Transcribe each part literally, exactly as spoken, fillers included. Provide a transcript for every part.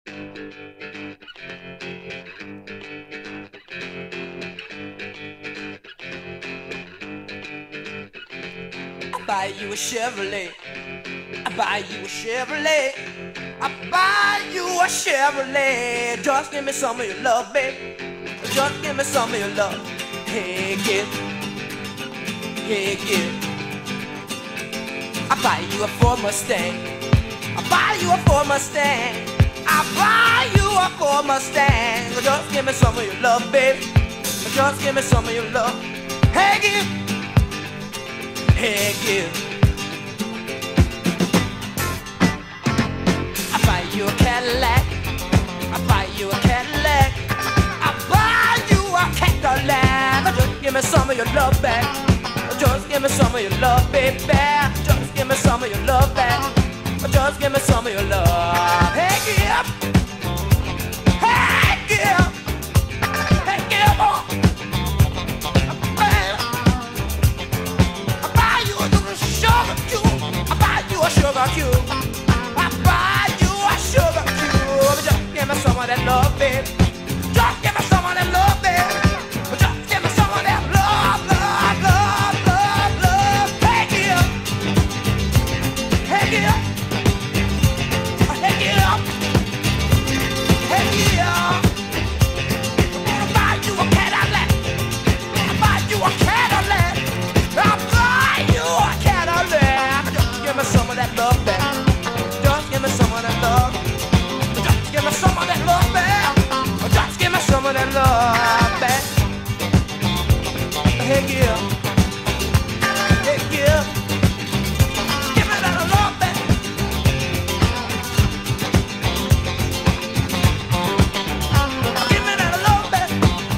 I buy you a Chevrolet. I buy you a Chevrolet. I buy you a Chevrolet. Just give me some of your love, babe. Just give me some of your love. Hey, kid. Hey, kid. I buy you a Ford Mustang. I buy you a Ford Mustang. I buy you a Ford Mustang. Just give me some of your love, babe. Just give me some of your love. Hey, kid. Hey, kid. I buy you a Cadillac. I buy you a Cadillac. I buy you a Cadillac. Just give me some of your love back. Just give me some of your love, baby. Just give me some of your love back. Just give me some of your love. Hey, Gib. Hey, Gib. Hey, Gib. Oh. I buy you a sugar cube. I buy you a sugar cube. I buy you a sugar cube. Just give me some of that love, baby. Just give me some of that love, baby. Just give me some of that love, love, love, love, love. Hey, Gib. Hey, Gib. Hey, Gib. Hey, Gib. I buy you a Cadillac. I buy you a Cadillac. I buy you a Cadillac. Just give me some of that love back. Just give me some of that love. Just give me some of that love back. Just give me some of that love back. Hey, Gil. Hey, Gil. Give me that love back. Give me that love back.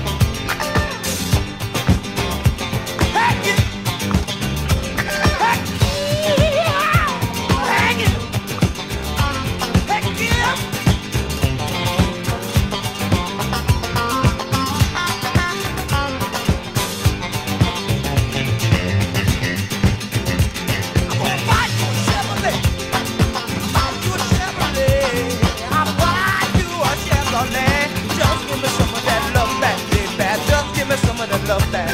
Hey, Gil. Hey, Gil. Hey, Gil. Hey, Gil. Love back.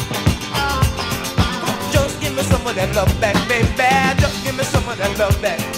Just give me some of that love back, baby. Just give me some of that love back.